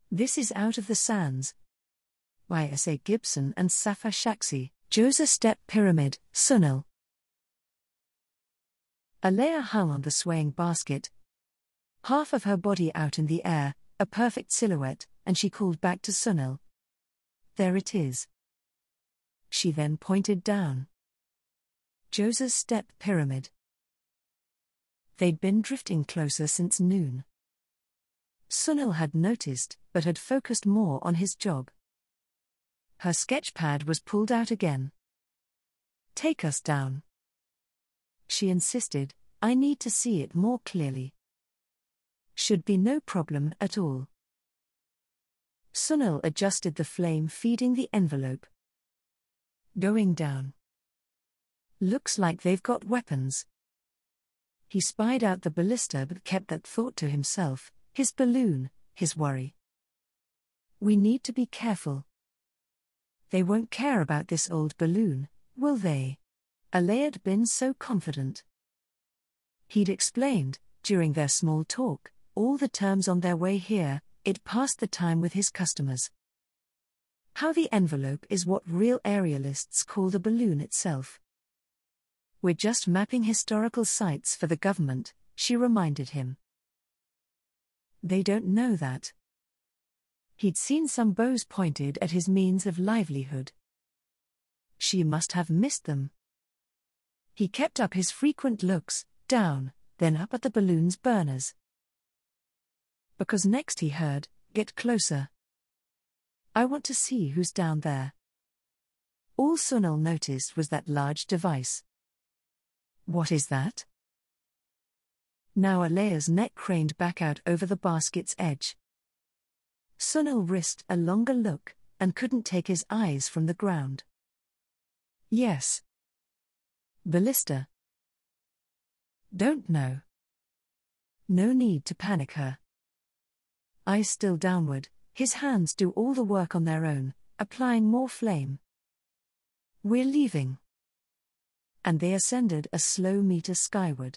This is Out of the Sands. By S.A. Gibson and Safa Shaqsy, Joseph Step Pyramid, Sunil. Aaleyah hung on the swaying basket, half of her body out in the air, a perfect silhouette, and she called back to Sunil. There it is. She then pointed down. Joseph Step Pyramid. They'd been drifting closer since noon. Sunil had noticed, but had focused more on his job. Her sketchpad was pulled out again. Take us down, she insisted. I need to see it more clearly. Should be no problem at all. Sunil adjusted the flame feeding the envelope. Going down. Looks like they've got weapons. He spied out the ballista but kept that thought to himself, his balloon, his worry. We need to be careful. They won't care about this old balloon, will they? Aaleyah had been so confident. He'd explained, during their small talk, all the terms on their way here. It passed the time with his customers. How the envelope is what real aerialists call the balloon itself. We're just mapping historical sites for the government, she reminded him. They don't know that. He'd seen some bows pointed at his means of livelihood. She must have missed them. He kept up his frequent looks, down, then up at the balloon's burners. Because next he heard, "Get closer. I want to see who's down there." All Sunil noticed was that large device. What is that? Now Aaleyah's neck craned back out over the basket's edge. Sunil risked a longer look, and couldn't take his eyes from the ground. Yes. Ballista. Don't know. No need to panic her. Eyes still downward, his hands do all the work on their own, applying more flame. We're leaving. And they ascended a slow meter skyward.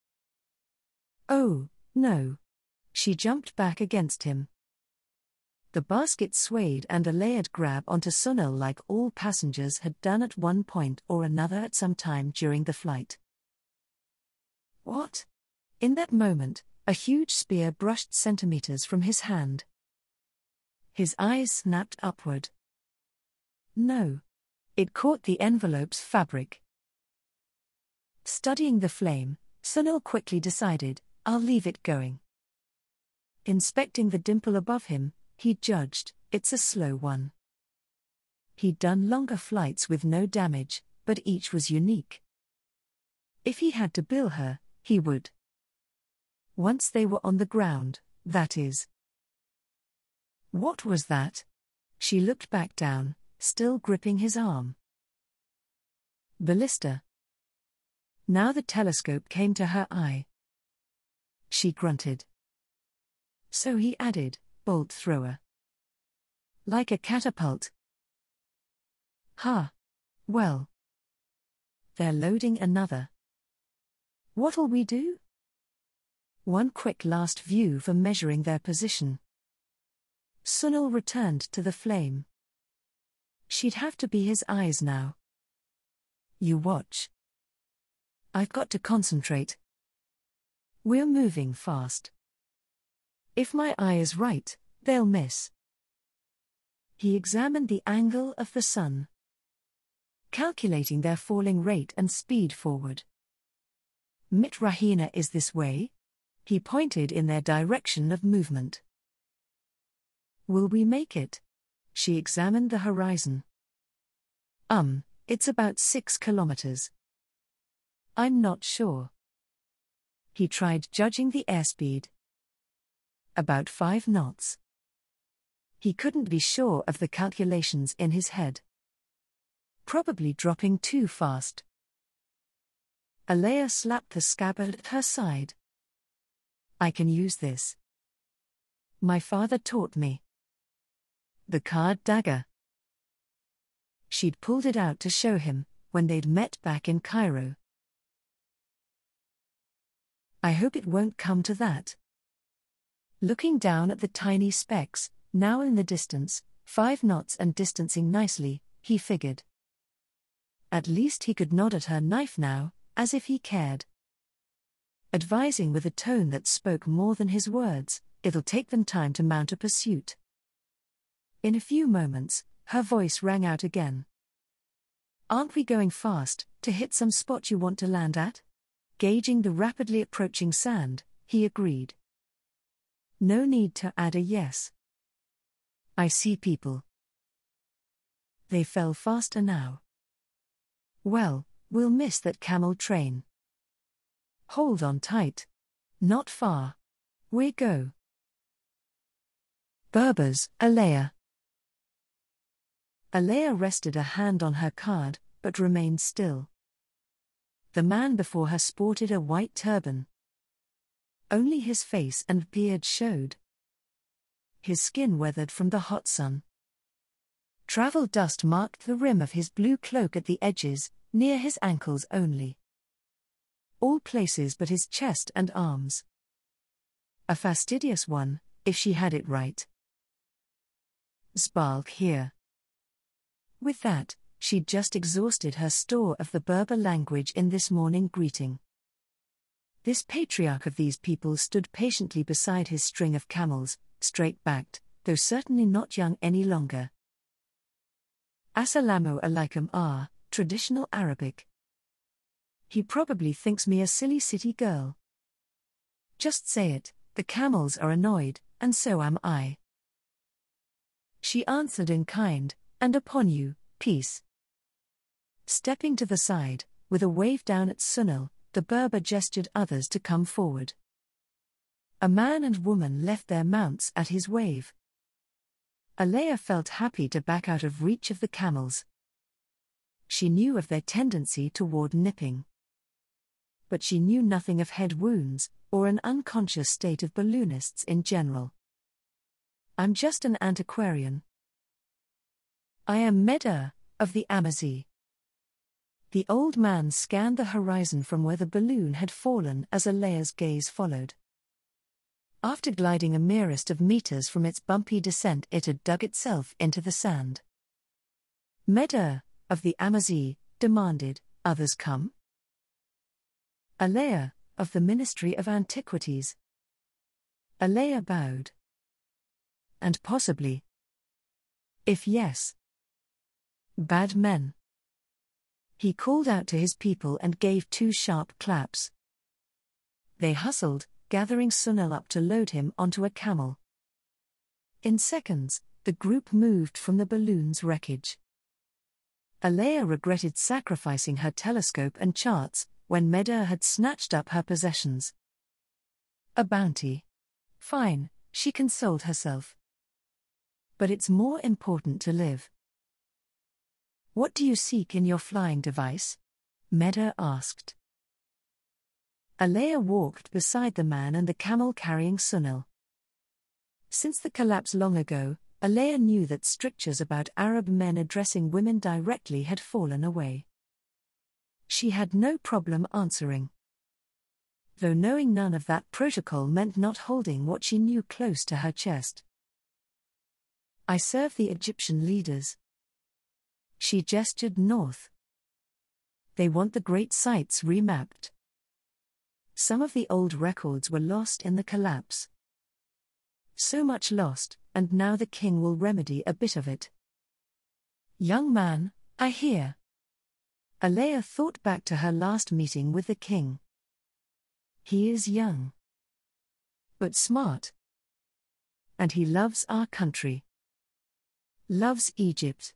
Oh, no. She jumped back against him. The basket swayed and Aaleyah'd grab onto Sunil like all passengers had done at one point or another at some time during the flight. What? In that moment, a huge spear brushed centimeters from his hand. His eyes snapped upward. No. It caught the envelope's fabric. Studying the flame, Sunil quickly decided, I'll leave it going. Inspecting the dimple above him, he judged, it's a slow one. He'd done longer flights with no damage, but each was unique. If he had to bill her, he would. Once they were on the ground, that is. What was that? She looked back down, still gripping his arm. Ballista. Now the telescope came to her eye. She grunted. So he added, bolt thrower. Like a catapult. Well. They're loading another. What'll we do? One quick last view for measuring their position. Sunil returned to the flame. She'd have to be his eyes now. You watch. I've got to concentrate. We're moving fast. If my eye is right, they'll miss. He examined the angle of the sun, calculating their falling rate and speed forward. Mitrahina is this way? He pointed in their direction of movement. Will we make it? She examined the horizon. It's about 6 kilometers. I'm not sure. He tried judging the airspeed. About 5 knots. He couldn't be sure of the calculations in his head. Probably dropping too fast. Aaleyah slapped the scabbard at her side. I can use this. My father taught me. The card dagger. She'd pulled it out to show him, when they'd met back in Cairo. I hope it won't come to that. Looking down at the tiny specks, Now in the distance, 5 knots and distancing nicely, he figured. At least he could nod at her knife now, as if he cared. Advising with a tone that spoke more than his words, it'll take them time to mount a pursuit. In a few moments, her voice rang out again. Aren't we going fast, to hit some spot you want to land at? Gauging the rapidly approaching sand, he agreed. No need to add a yes. I see people. They fell faster now. Well, we'll miss that camel train. Hold on tight. Not far. We go. Berbers, Aaleyah. Aaleyah rested a hand on her card, but remained still. The man before her sported a white turban. Only his face and beard showed. His skin weathered from the hot sun. Travel dust marked the rim of his blue cloak at the edges, near his ankles only. All places but his chest and arms. A fastidious one, if she had it right. Spark here. With that, she'd just exhausted her store of the Berber language in this morning greeting. This patriarch of these people stood patiently beside his string of camels, straight-backed, though certainly not young any longer. Assalamu alaikum traditional Arabic. He probably thinks me a silly city girl. Just say it, the camels are annoyed, and so am I. She answered in kind, and upon you, peace. Stepping to the side, with a wave down at Sunil, the Berber gestured others to come forward. A man and woman left their mounts at his wave. Aaleyah felt happy to back out of reach of the camels. She knew of their tendency toward nipping. But she knew nothing of head wounds, or an unconscious state of balloonists in general. I'm just an antiquarian. I am Medar, of the Amazigh. The old man scanned the horizon from where the balloon had fallen as Aaleyah's gaze followed. After gliding a merest of meters from its bumpy descent, it had dug itself into the sand. Medar, of the Amazigh, demanded, others come? Aaleyah, of the Ministry of Antiquities. Aaleyah bowed. And possibly. If yes. Bad men. He called out to his people and gave 2 sharp claps. They hustled, gathering Sunil up to load him onto a camel. In seconds, the group moved from the balloon's wreckage. Aaleyah regretted sacrificing her telescope and charts, when Medar had snatched up her possessions. A bounty. Fine, she consoled herself. But it's more important to live. What do you seek in your flying device? Medar asked. Aaleyah walked beside the man and the camel carrying Sunil. Since the collapse long ago, Aaleyah knew that strictures about Arab men addressing women directly had fallen away. She had no problem answering. Though knowing none of that protocol meant not holding what she knew close to her chest. I serve the Egyptian leaders. She gestured north. They want the great sites remapped. Some of the old records were lost in the collapse. So much lost, and now the king will remedy a bit of it. Young man, I hear. Aaleyah thought back to her last meeting with the king. He is young. But smart. And he loves our country. Loves Egypt.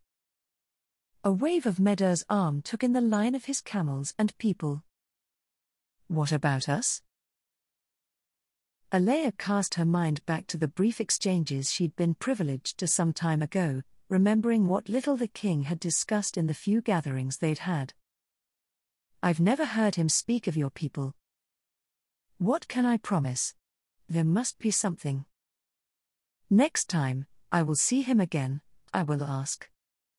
A wave of Medar's arm took in the line of his camels and people. What about us? Aaleyah cast her mind back to the brief exchanges she'd been privileged to some time ago, remembering what little the king had discussed in the few gatherings they'd had. I've never heard him speak of your people. What can I promise? There must be something. Next time, I will see him again, I will ask.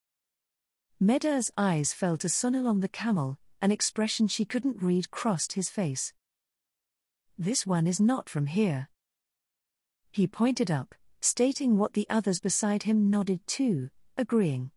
Medar's eyes fell to Sunil on the camel, an expression she couldn't read crossed his face. This one is not from here. He pointed up, stating what the others beside him nodded too, agreeing.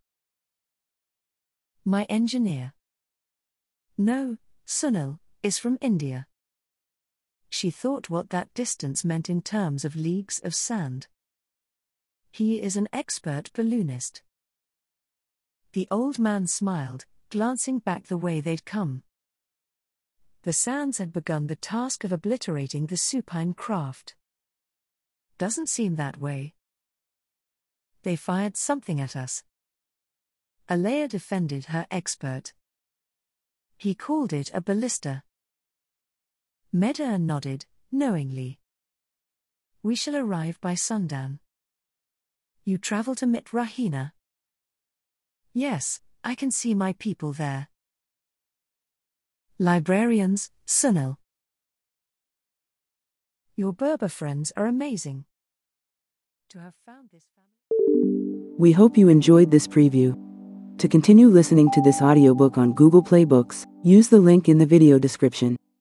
My engineer. No, Sunil, is from India. She thought what that distance meant in terms of leagues of sand. He is an expert balloonist. The old man smiled, glancing back the way they'd come. The sands had begun the task of obliterating the supine craft. Doesn't seem that way. They fired something at us. Aaleyah defended her expert. He called it a ballista. Medha nodded, knowingly. We shall arrive by sundown. You travel to Mitrahina? Yes, I can see my people there. Librarians, Sunil. Your Berber friends are amazing. To have found this family. We hope you enjoyed this preview. To continue listening to this audiobook on Google Play Books, use the link in the video description.